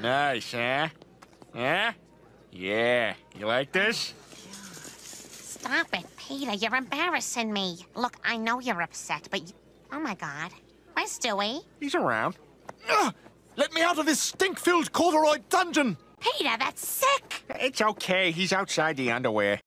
Nice, huh? Huh? Yeah. You like this? Stop it, Peter. You're embarrassing me. Look, I know you're upset, but oh my God. Where's Stewie? He's around. Let me out of this stink-filled corduroy dungeon! Peter, that's sick! It's okay. He's outside the underwear.